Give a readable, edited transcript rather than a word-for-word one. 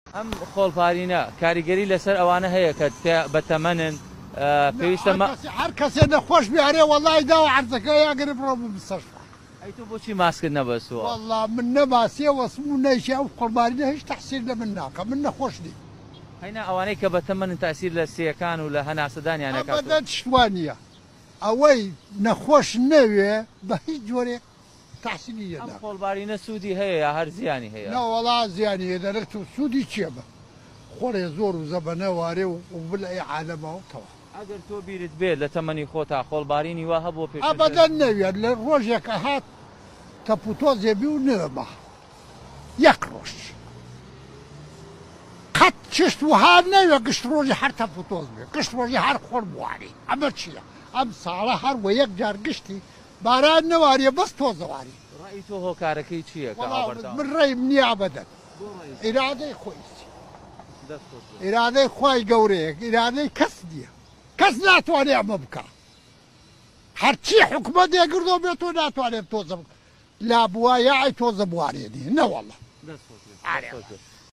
ئەم خۆڵپارینە کاریگەری لەسەر ئەوانە هەیە کە بەتەمەنن پێویستە هەر کەسێ نەخۆش بیارێ وەڵای داوە عەرزەکە یاگەر بڕۆ مستەشفا. ئەی تۆ بۆچی ماسکت نەبەستووە؟ وەڵا من نەباسیە وەسم و نەیشی ئەو قوربانیە هیچ تەحسیر لە من ناکە، من نەخۆش نیم. هەینا ئەوانەی کە بەتەمەنن تاسیر لە سیەکان و لە هەناسەدانیان نەکات. ئەبەدەن شتوان نییە. ئەوەی نەخۆش نەوێ بە هیچ جۆرێک تحسینی ئەم خۆڵبارینە سوودی هەیە یا هەر زیانی هەیە؟ نەوەڵا زیانی هەیە دەرێت و سوودی چییە بە؟ خۆڕێ زۆر و زەبەنە وارێ و بلای عالەمەوە تەوا. ئەگەر تۆ بیرت بێت لە تەمەنی خۆتا خۆڵبارینی وا هەبوو پێش؟ ئەبەدەن نەوێت لە ڕۆژێکە هات تەپوتۆزێبی و نوێمە یەک ڕۆژ. قەت چشت وها نەوێ گشت ڕۆژی هەر تەپوتۆز بێ، گشت ڕۆژی هەر خۆر بواری. ئەمە چییە؟ ئەم ساڵە هەر وە یەک جار گشتی باران نەواریە بەس تۆزەواری. ڕای تۆ هۆکارەکەی چییە؟ من ڕێیم نییە ئەبەدەن. ئیرادەی خۆیستی. ئیرادەی خوای گەورەیەک، ئیرادەی کەس نییە. کەس ناتوانێ ئەمە بکە. هەرچی حکومەت دێگردۆ بێت تۆ ناتوانێت تۆزە لابووە یا ئەی تۆزە بوارێنی نەوەڵە.